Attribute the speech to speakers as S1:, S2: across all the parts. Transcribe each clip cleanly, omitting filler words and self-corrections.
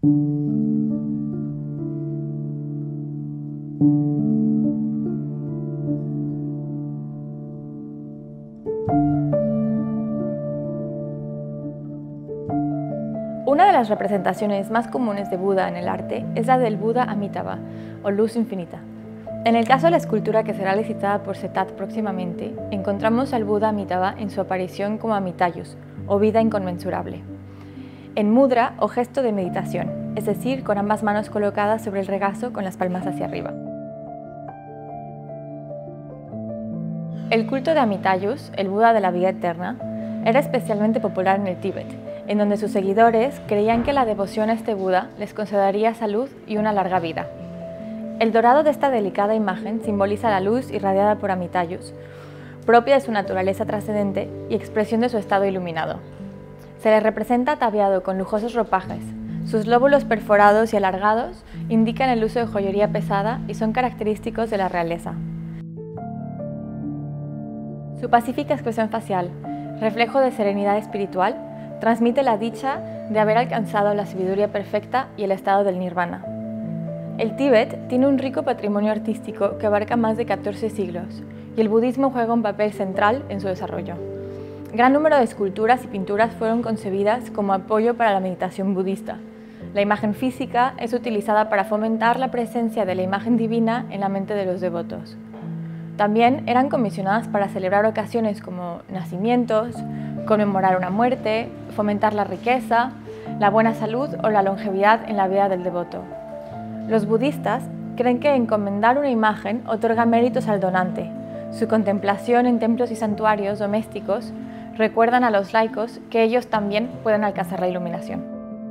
S1: Una de las representaciones más comunes de Buda en el arte es la del Buda Amitabha, o luz infinita. En el caso de la escultura que será licitada por CETAT próximamente, encontramos al Buda Amitabha en su aparición como Amitayus, o vida inconmensurable, en mudra o gesto de meditación, es decir, con ambas manos colocadas sobre el regazo con las palmas hacia arriba. El culto de Amitayus, el Buda de la vida eterna, era especialmente popular en el Tíbet, en donde sus seguidores creían que la devoción a este Buda les concedería salud y una larga vida. El dorado de esta delicada imagen simboliza la luz irradiada por Amitayus, propia de su naturaleza trascendente y expresión de su estado iluminado. Se le representa ataviado con lujosos ropajes. Sus lóbulos perforados y alargados indican el uso de joyería pesada y son característicos de la realeza. Su pacífica expresión facial, reflejo de serenidad espiritual, transmite la dicha de haber alcanzado la sabiduría perfecta y el estado del nirvana. El Tíbet tiene un rico patrimonio artístico que abarca más de 14 siglos, y el budismo juega un papel central en su desarrollo. Gran número de esculturas y pinturas fueron concebidas como apoyo para la meditación budista. La imagen física es utilizada para fomentar la presencia de la imagen divina en la mente de los devotos. También eran comisionadas para celebrar ocasiones como nacimientos, conmemorar una muerte, fomentar la riqueza, la buena salud o la longevidad en la vida del devoto. Los budistas creen que encomendar una imagen otorga méritos al donante. Su contemplación en templos y santuarios domésticos recuerdan a los laicos que ellos también pueden alcanzar la iluminación.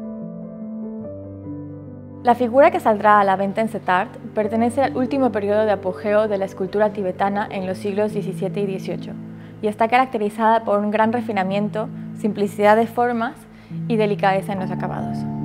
S1: La figura que saldrá a la venta en CETART pertenece al último periodo de apogeo de la escultura tibetana en los siglos XVII y XVIII y está caracterizada por un gran refinamiento, simplicidad de formas y delicadeza en los acabados.